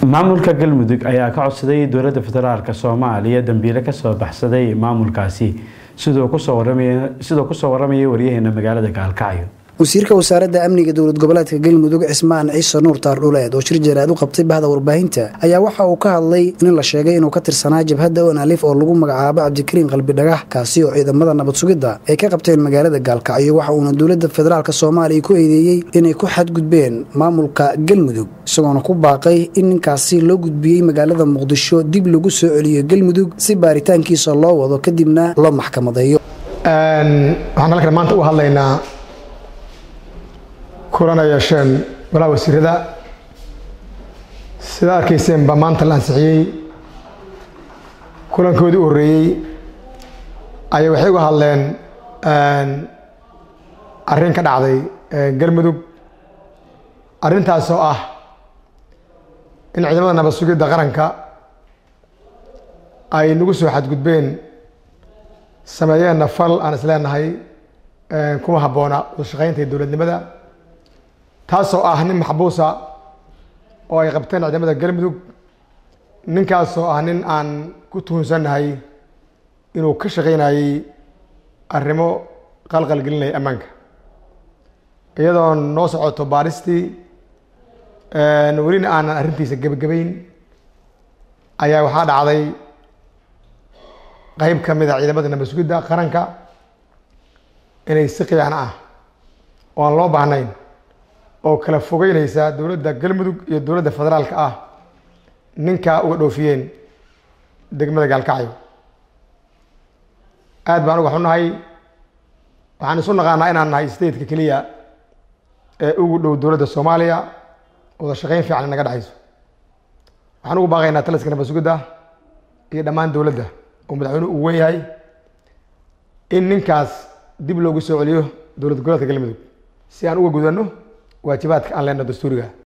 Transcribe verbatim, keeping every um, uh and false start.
maamulka galmudug ayaa ka codsaday dowladda federaalka Soomaaliya dambiile ka soo baxsaday maamulkaasi sidoo ku soo waramay sidoo ku soo waramay wariyaheena magaalada Gaalkacyo. wasiirka wasaaradda amniga dowlad goboleedka galmudug Cismaan Ciise Nuur Taardhuleed oo shir jaraad u qabtay bahda warbaahinta ayaa waxa uu ka hadlay in la sheegay inuu ka tirsanaa jabhadda oo Alif oo lagu magacaabo Cabdikariin Qalbi Dhagax kaasi oo ciidamada nabad sugidda ay ka qabteen magaalada Gaalkacyo waxa uu dowladda federaalka Soomaaliya ku eedeeyay inay ku xadgudbeen maamulka galmudug isagoo ku baaqay in ninkaasi loo gudbiyay magaalada Muqdisho dib lagu soo celiyo galmudug si baaritaankiisa loo wado kadibna loo maxkamadeeyo. een waxaan halkan maanta u hadlaynaa كورونا يشان ولا وسير ذا سدار كيسين بمانت الأنسحي كلن كودي أوري أيوة حيو هالين أن أرين كده عادي قلمدو أرين تاسوآ إن عندما نبصوك دغرنكا أي نقص واحد قد بين سمايا نفل أنا سلان هاي كم هبونا وشغين تدور الدمدا taasoo ah nin maxbuusa oo ay qabteen ciidamada galmudug ninkaasoo ah nin aan ku tuunsanahay inuu ka shaqeynayay arrimo qalqal gelinay amaanka iyadoo noo socoto baaristii een weli aan arrintiisa gabagabayn ayaa waxa dhacday qayb ka mid ah ciidamada nabad sugidda qaranka inay si qiyaano ah oo aan loo baahnayn oo kala fogeynaysa dowladda galmudug iyo dowladda federaalka ah ninka uga dhoofiyeen degmada Gaalkacyo aad baan uga xunahay waxaan isu naqaanaa inaan nahay state-ka kaliya ee ugu dhow dowladda Soomaaliya oo shaqeyn fiican naga dhaxayso waxaan ugu baaqaynaa taliska nabad sugidda iyo dhammaan dowladda oo madaxweynuhu uu weyn yahay in ninkaas dib loogu soo celiyo dowlad goboleedka galmudug si aan uga gudano waajibaadka aan leenahay dastuuriga